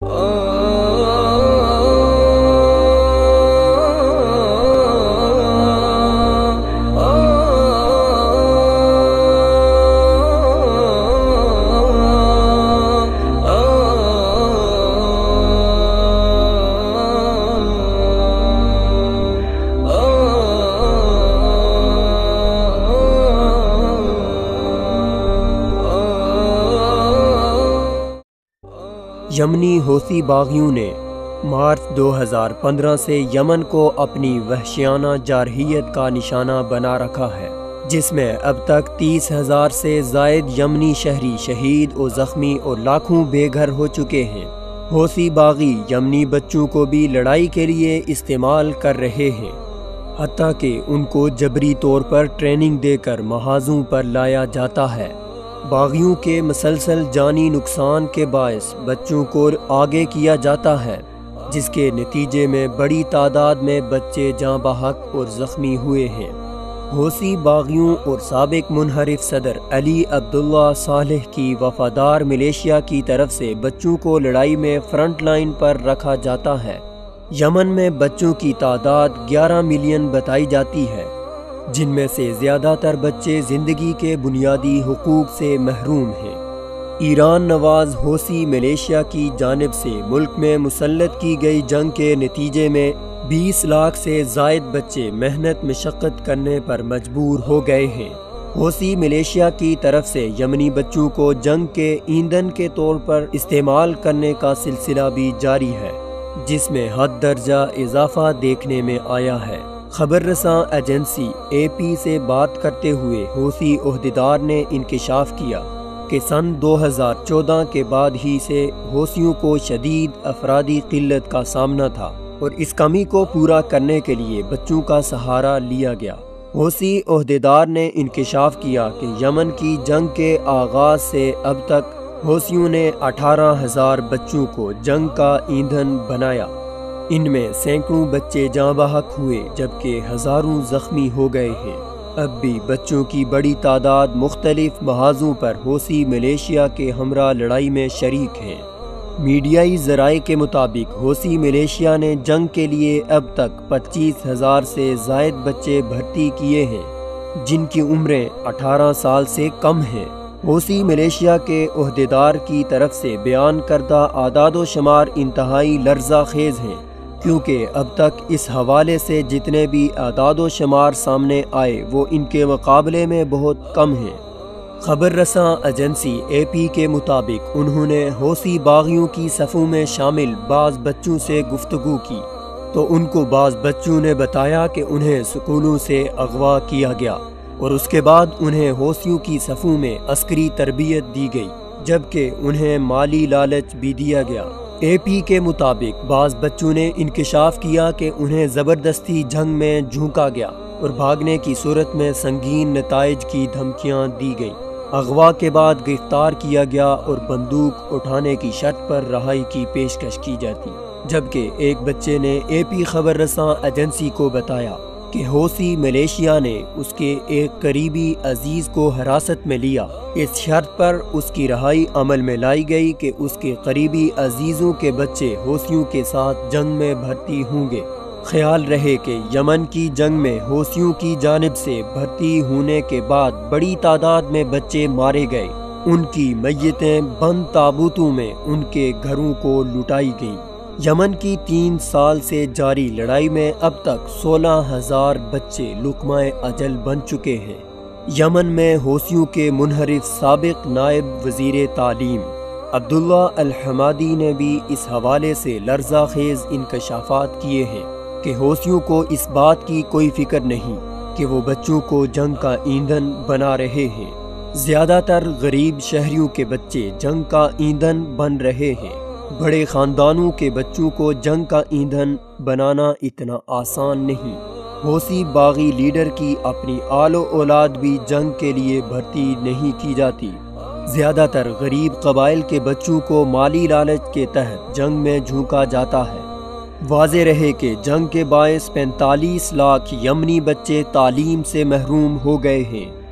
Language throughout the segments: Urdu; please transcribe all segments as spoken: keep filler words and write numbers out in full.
یمنی حوثی باغیوں نے مارچ دو ہزار پندرہ سے یمن کو اپنی وحشیانہ جارحیت کا نشانہ بنا رکھا ہے، جس میں اب تک تیس ہزار سے زائد یمنی شہری شہید و زخمی اور لاکھوں بے گھر ہو چکے ہیں۔ حوثی باغی یمنی بچوں کو بھی لڑائی کے لیے استعمال کر رہے ہیں، حتیٰ کہ ان کو جبری طور پر ٹریننگ دے کر محاذوں پر لایا جاتا ہے۔ باغیوں کے مسلسل جانی نقصان کے باعث بچوں کو آگے کیا جاتا ہے، جس کے نتیجے میں بڑی تعداد میں بچے جاں بحق اور زخمی ہوئے ہیں۔ حوثی باغیوں اور سابق منحرف صدر علی عبداللہ صالح کی وفادار ملیشیا کی طرف سے بچوں کو لڑائی میں فرنٹ لائن پر رکھا جاتا ہے۔ یمن میں بچوں کی تعداد گیارہ ملین بتائی جاتی ہے، جن میں سے زیادہ تر بچے زندگی کے بنیادی حقوق سے محروم ہیں۔ ایران نواز حوثی ملیشیا کی جانب سے ملک میں مسلط کی گئی جنگ کے نتیجے میں بیس لاکھ سے زائد بچے محنت مشقت کرنے پر مجبور ہو گئے ہیں۔ حوثی ملیشیا کی طرف سے یمنی بچوں کو جنگ کے ایندھن کے طور پر استعمال کرنے کا سلسلہ بھی جاری ہے، جس میں حد درجہ اضافہ دیکھنے میں آیا ہے۔ خبر رساں ایجنسی اے پی سے بات کرتے ہوئے حوثی عہدیدار نے انکشاف کیا کہ سن دو ہزار چودہ کے بعد ہی سے حوثیوں کو شدید افرادی قلت کا سامنا تھا اور اس کمی کو پورا کرنے کے لیے بچوں کا سہارا لیا گیا۔ حوثی عہدیدار نے انکشاف کیا کہ یمن کی جنگ کے آغاز سے اب تک حوثیوں نے اٹھارہ ہزار بچوں کو جنگ کا ایندھن بنایا۔ ان میں سینکڑوں بچے جاں بحق ہوئے جبکہ ہزاروں زخمی ہو گئے ہیں۔ اب بھی بچوں کی بڑی تعداد مختلف محاذوں پر حوثی ملیشیا کے ہمراہ لڑائی میں شریک ہیں۔ میڈیائی ذرائع کے مطابق حوثی ملیشیا نے جنگ کے لیے اب تک پچیس ہزار سے زائد بچے بھرتی کیے ہیں، جن کی عمریں اٹھارہ سال سے کم ہیں۔ حوثی ملیشیا کے عہدیدار کی طرف سے بیان کردہ اعداد و شمار انتہائی لرزہ خیز ہیں، کیونکہ اب تک اس حوالے سے جتنے بھی اعداد و شمار سامنے آئے وہ ان کے مقابلے میں بہت کم ہیں۔ خبر رساں ایجنسی اے پی کے مطابق انہوں نے حوثی باغیوں کی صفوں میں شامل بعض بچوں سے گفتگو کی تو ان کو بعض بچوں نے بتایا کہ انہیں سکولوں سے اغوا کیا گیا اور اس کے بعد انہیں حوثیوں کی صفوں میں عسکری تربیت دی گئی، جبکہ انہیں مالی لالچ بھی دیا گیا۔ اے پی کے مطابق بعض بچوں نے انکشاف کیا کہ انہیں زبردستی جنگ میں جھونکا گیا اور بھاگنے کی صورت میں سنگین نتائج کی دھمکیاں دی گئیں۔ اغوا کے بعد گرفتار کیا گیا اور بندوق اٹھانے کی شرط پر رہائی کی پیشکش کی جاتی، جبکہ ایک بچے نے اے پی خبر رساں ایجنسی کو بتایا کہ حوثی ملیشیا نے اس کے ایک قریبی عزیز کو حراست میں لیا، اس شرط پر اس کی رہائی عمل میں لائی گئی کہ اس کے قریبی عزیزوں کے بچے حوثیوں کے ساتھ جنگ میں بھرتی ہوں گے۔ خیال رہے کہ یمن کی جنگ میں حوثیوں کی جانب سے بھرتی ہونے کے بعد بڑی تعداد میں بچے مارے گئے، ان کی میتیں بند تابوتوں میں ان کے گھروں کو لٹائی گئیں۔ یمن کی تین سال سے جاری لڑائی میں اب تک سولہ ہزار بچے لقمہ اجل بن چکے ہیں۔ یمن میں حوثیوں کے منحرف سابق نائب وزیر تعلیم عبداللہ الحمادی نے بھی اس حوالے سے لرزہ خیز انکشافات کیے ہیں کہ حوثیوں کو اس بات کی کوئی فکر نہیں کہ وہ بچوں کو جنگ کا ایندھن بنا رہے ہیں۔ زیادہ تر غریب شہریوں کے بچے جنگ کا ایندھن بن رہے ہیں۔ بڑے خاندانوں کے بچوں کو جنگ کا ایندھن بنانا اتنا آسان نہیں۔ حوثی باغی لیڈر کی اپنی آل و اولاد بھی جنگ کے لیے بھرتی نہیں کی جاتی۔ زیادہ تر غریب قبائل کے بچوں کو مالی لالچ کے تحت جنگ میں جھونکا جاتا ہے۔ واضح رہے کہ جنگ کے باعث پینتالیس لاکھ یمنی بچے تعلیم سے محروم ہو گئے ہیں۔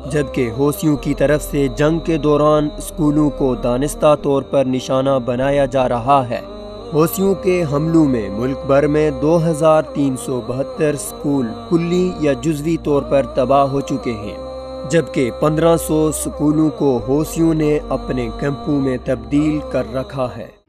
جبکہ حوثیوں کی طرف سے جنگ کے دوران اسکولوں کو دانستہ طور پر نشانہ بنایا جا رہا ہے۔ حوثیوں کے حملوں میں ملک بھر میں دو ہزار تین سو بہتر اسکول کلی یا جزوی طور پر تباہ ہو چکے ہیں، جبکہ پندرہ سو اسکولوں کو حوثیوں نے اپنے کیمپوں میں تبدیل کر رکھا ہے۔